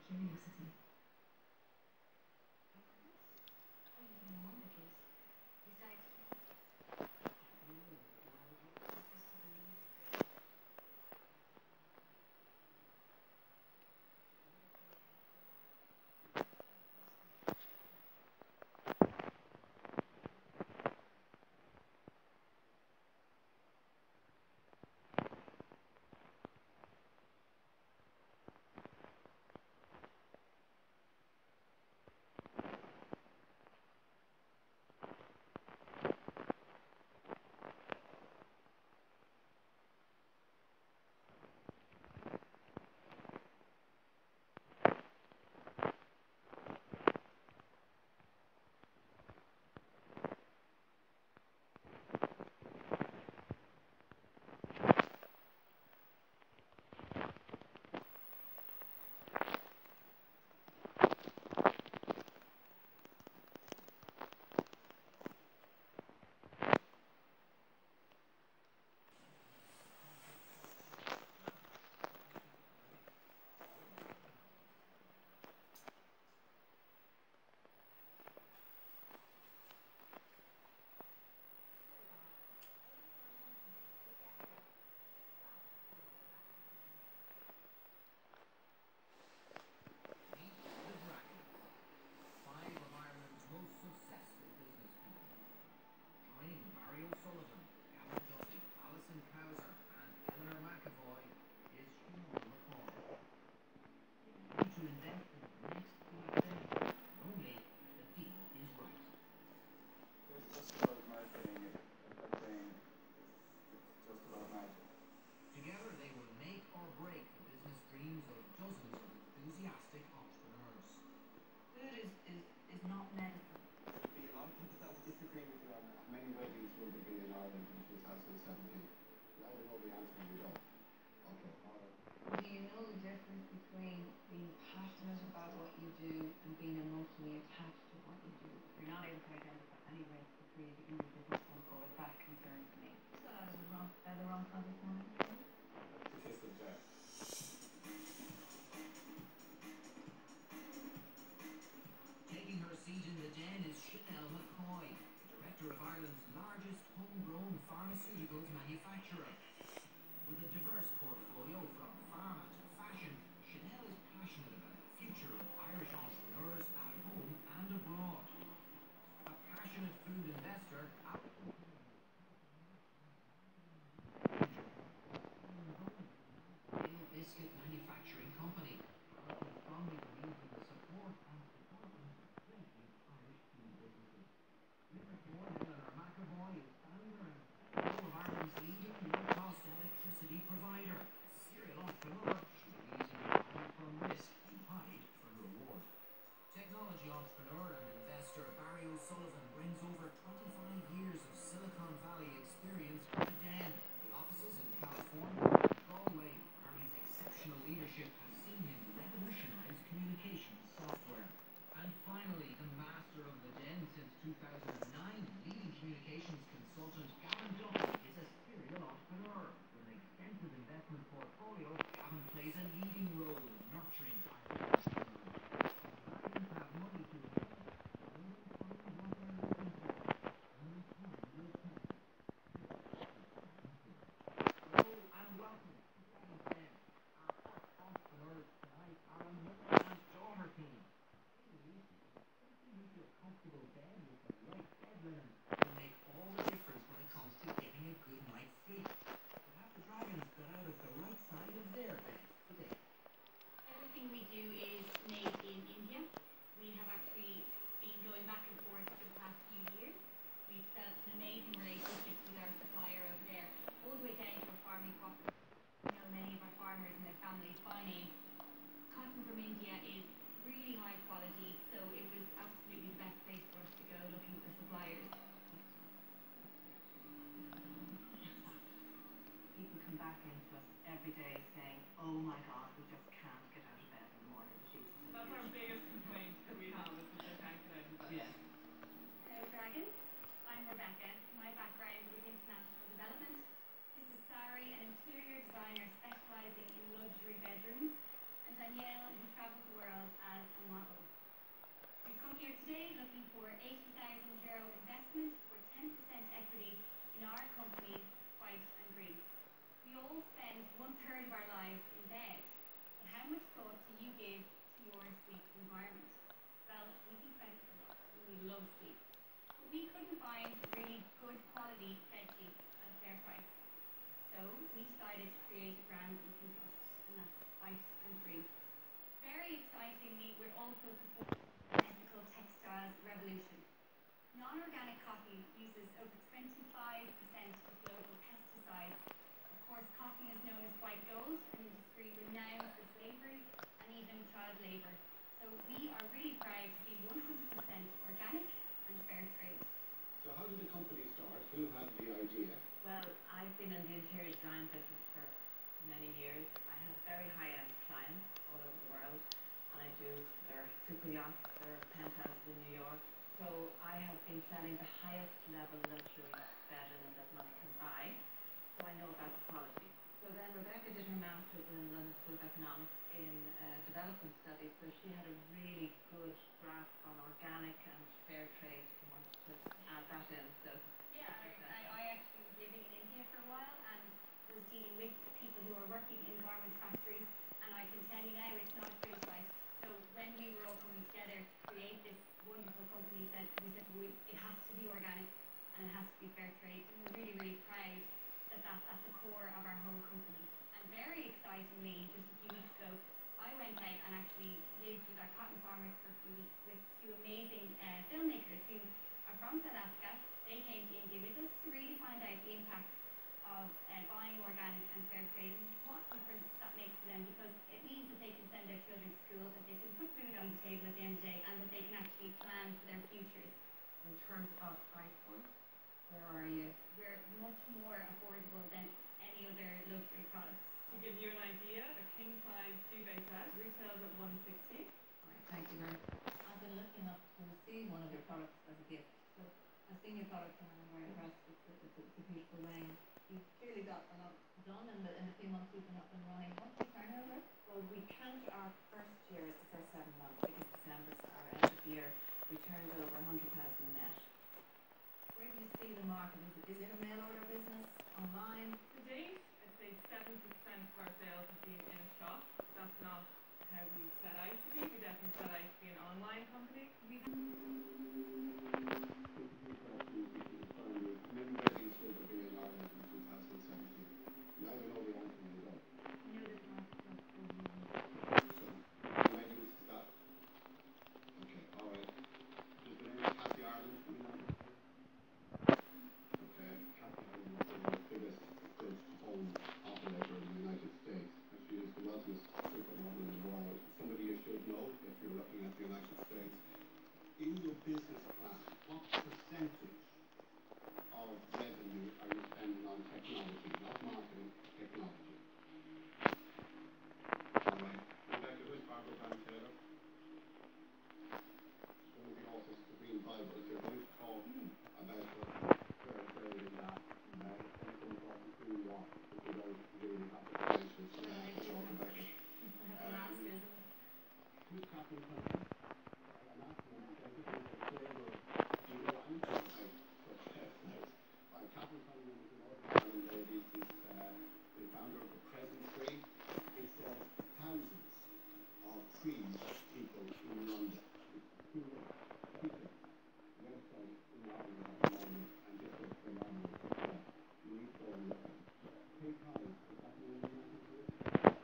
curiosity. I didn't want the case. Besides, Meet the Dragons, five of Ireland's most successful business people. Joining Barry O'Sullivan, Gavin Duffy, Alison Cowser, and Eleanor McAvoy is Siobhan McCoy. Ready to invent the next big thing, only if the deal is right. It's just about marketing it. I'm saying it's just about marketing. Together they will make or break the business dreams of dozens of enthusiastic entrepreneurs. food is not medicine. There'll be a lot of people that will disagree with you on that. How many weddings will there be in Ireland in 2017? Now we know the answer, we don't. Okay, alright. Do you know the difference between being passionate about what you do and being emotionally attached to what you do? If you're not able to identify any way to create in your business going forward, that concerns me. Is that out of the wrong context now? The kiss of death. Taking her seat in the den is Chanel McCoy, the director of Ireland's largest homegrown pharmaceuticals manufacturer. With a diverse portfolio from pharma to fashion, Chanel is passionate about the future of Irish entrepreneurs at home and abroad. A passionate food investor, biscuit manufacturing company. Alison strongly believes in the support and development of thriving Irish food businesses. Liverpool Eleanor McAvoy is founder and CEO of Ireland's leading low-cost electricity provider. A serial entrepreneur, she believes in hide from risk and hide from reward. Technology entrepreneur and investor Barry O'Sullivan brings over 25 years of Silicon Valley experience to the Den. The offices in California and Galway. Barry's exceptional leadership has seen him revolutionize communications software. And finally, the master of the Den since 2009, leading communications consultant Gavin Duffy is a serial entrepreneur. With an extensive investment portfolio, Gavin plays a leading role in nurturing Irish entrepreneurs. Dragons have money to invest, but when they find what they're looking for, only time will tell. Hello and welcome to Dragon's Den. Our first entrepreneurs tonight are a mother and daughter team. Amy, sitting with your comfortable bed with the right bed linen will make all the difference when it comes to getting a good night's sleep. But have the dragons got out of the right side of their bed today? Everything we do is made in India. We have actually been going back and forth for the past few years. We've developed an amazing relationship with our supplier over there, all the way down to our farming property. You know, many of our farmers and their families by name. Cotton from India is really high quality, so it was absolutely the best place for us to go looking for suppliers. People come back into us every day saying, oh my God, we just can't get out of bed in the morning. The sheets are so That's our beautiful. biggest complaint that we have is that they can't get out of bed. Yeah. Hello Dragons, I'm Rebecca. My background is international development. This is Sari, an interior designer specialising in luxury bedrooms. and Danielle, who travelled the world as a model. We've come here today looking for €80,000 investment for 10% equity in our company, White and Green. We all spend 1/3 of our lives in bed, but how much thought do you give to your sleep environment? Well, we think about it a lot, and we love sleep. But we couldn't find really good quality bed sheets at a fair price. So we decided to create a brand we can trust, and that's White and Green. Very excitingly, we're also the forefront of the ethical textiles revolution. Non-organic cotton uses over 25% of global pesticides. Of course, cotton is known as white gold, an industry renowned for slavery and even child labour. So we are really proud to be 100% organic and fair trade. So how did the company start? Who had the idea? Well, I've been in the interior design business for many years. I have very high-end clients all over the world, and I do their super yachts, their penthouses in New York. So I have been selling the highest level luxury bedding that money can buy, so I know about the quality. So then Rebecca did her master's in London School of Economics in development studies, so she had a really good grasp on organic and fair trade and wanted to add that in. So Yeah, I actually was living in India for a while and was dealing with people who are working in garment factories, and I can tell you now it's not a pretty sight. So when we were all coming together to create this wonderful company, we said it has to be organic and it has to be fair trade, and we're really, really proud that that's at the core of our whole company. And very excitingly, just a few weeks ago, I went out and actually lived with our cotton farmers for a few weeks with two amazing filmmakers who are from South Africa. They came to India with us to really find out the impact of buying organic and fair trade and what difference that makes to them, because it means that they can send their children to school, that they can put food on the table at the end of the day, and that they can actually plan for their futures. in terms of price point, where are you? We're much more affordable than any other luxury products. To give you an idea, a king size duvet set retails at $160. All right, thank you very much. I've been lucky enough to receive one of your products as a gift. So I've seen your product and I'm very impressed. It's a beautiful range. You've clearly got a lot done in the few months you've been up and running. What's your turnover? Well, we count our first year as the first 7 months because December's our end of year. We turned over 100,000 net. Where do you see the market? Is it a mail order business? Online? To date, I'd say 70% of our sales have been in a shop. That's not how we set out to be. We definitely set out to be an online company. Many weddings will be in Ireland in 2017. You either know the answer or you don't. We know that the market is overwhelming. So, weddings, is that? Okay, all right. Is the name of Kathy Ireland coming on? Okay, Kathy Ireland is the biggest goods-to-home operator in the United States, and she is the wealthiest supermodel in the world. Somebody you should know if you're looking at the United States. In your business plan, what percentage of revenue are you spending on technology, not marketing, technology? All right. Rebecca, who's Barbara Van Taylor? She's going to be also the Green Bible. If you're going to talk about fair trade and that, it's going to talk who you are, if you don't really have the credentials to talk about it. Who's Captain Cunningham? I'm asking you because this is a flavor. Do you know anything about success? Like Captain Cunningham is an Northern Ireland lady. She's the founder of the Present Tree. It sells thousands of trees to people in London. It's the cheapest website in Ireland at the moment, and just a phenomenal success. You need to go and look at it. PayPal, is that the only one to do it?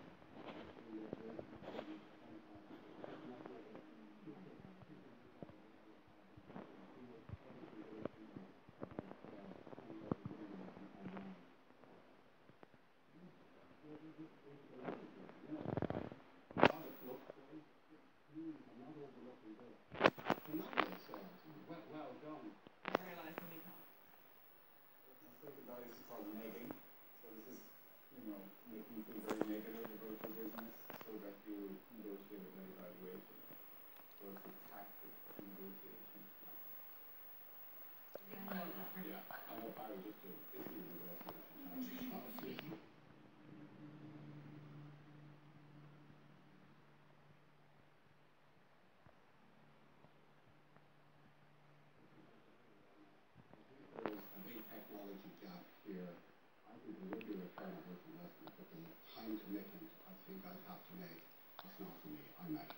Well done. I realised when you come. My second value is called negging. So this is, making you feel very negative about your business so that you negotiate a very valuation. So it's a tactic negotiation. Yeah, I know Barry just did. It's the negotiation. people would do a fair amount of investment, but the time commitment I think I'd have to make, that's not for me. I'm out.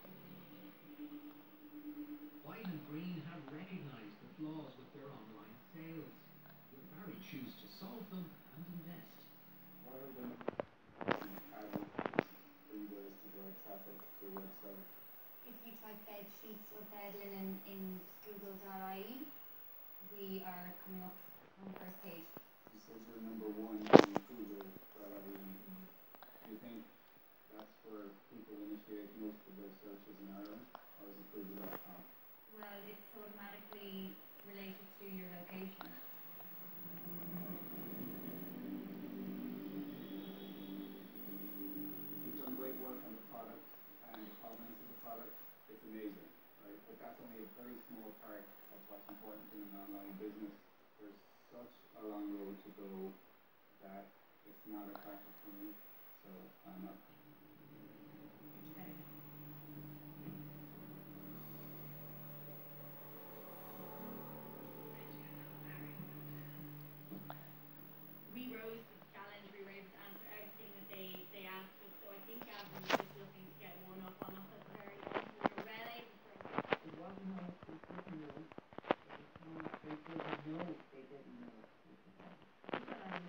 White and Green have recognized the flaws with their online sales. Will Barry choose to solve them and invest? What are the levers to drive traffic to your website? If you type bed sheets or bed linen in google.ie, we are coming up on the first page. You said you're number one on Google. Do you think that's where people initiate most of their searches in Ireland, or is it Google.com? Well, it's automatically related to your location. You've done great work on the product and the provenance of the product. It's amazing, right? But that's only a very small part of what's important in an online business. There's such a long road to go that it's not attractive for me. So I'm not. Okay. We rose to the challenge, we were able to answer everything that they asked us, so I think Gavin was just looking to get one up on us at the very end. We were well able to. It wasn't no, they didn't know. They didn't know. They didn't know. But I